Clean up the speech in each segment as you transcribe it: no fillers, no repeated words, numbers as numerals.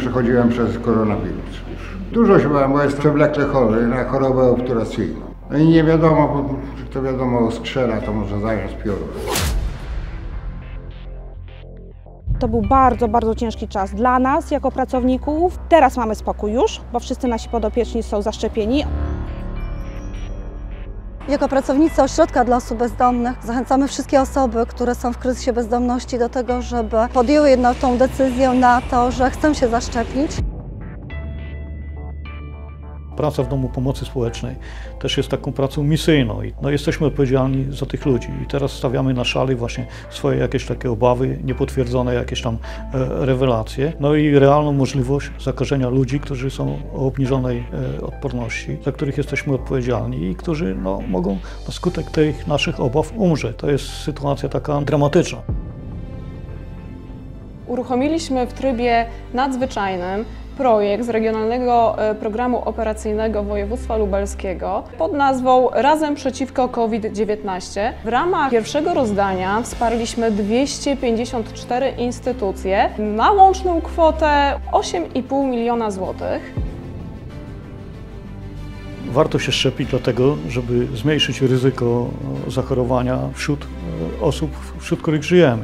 przechodziłem przez koronawirus już. Dużo się bałem, bo jest przewlekle chory na chorobę obturacyjną. No i nie wiadomo, bo to wiadomo, skrzela to może zająć pióro. To był bardzo, bardzo ciężki czas dla nas jako pracowników. Teraz mamy spokój już, bo wszyscy nasi podopieczni są zaszczepieni. Jako pracownicy Ośrodka dla Osób Bezdomnych zachęcamy wszystkie osoby, które są w kryzysie bezdomności do tego, żeby podjęły tą decyzję na to, że chcą się zaszczepić. Praca w Domu Pomocy Społecznej też jest taką pracą misyjną i jesteśmy odpowiedzialni za tych ludzi i teraz stawiamy na szali właśnie swoje jakieś takie obawy, niepotwierdzone jakieś tam rewelacje, no i realną możliwość zakażenia ludzi, którzy są o obniżonej odporności, za których jesteśmy odpowiedzialni i którzy mogą na skutek tych naszych obaw umrzeć. To jest sytuacja taka dramatyczna. Uruchomiliśmy w trybie nadzwyczajnym projekt z Regionalnego Programu Operacyjnego Województwa Lubelskiego pod nazwą Razem przeciwko COVID-19. W ramach pierwszego rozdania wsparliśmy 254 instytucje na łączną kwotę 8,5 miliona złotych. Warto się szczepić dlatego, żeby zmniejszyć ryzyko zachorowania wśród osób, wśród których żyjemy.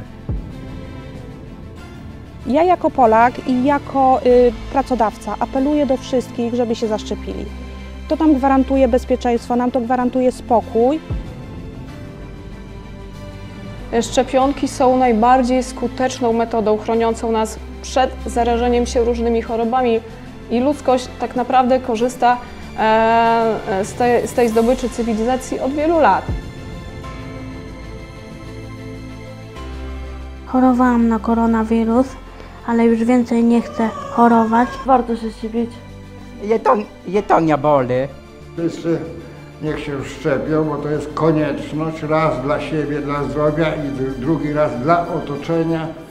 Ja jako Polak i jako pracodawca apeluję do wszystkich, żeby się zaszczepili. To nam gwarantuje bezpieczeństwo, nam to gwarantuje spokój. Szczepionki są najbardziej skuteczną metodą chroniącą nas przed zarażeniem się różnymi chorobami i ludzkość tak naprawdę korzysta z tej zdobyczy cywilizacji od wielu lat. Chorowałam na koronawirus, ale już więcej nie chcę chorować. Warto się szczepić. To nie boli. Wszyscy niech się szczepią, bo to jest konieczność, raz dla siebie, dla zdrowia i drugi raz dla otoczenia.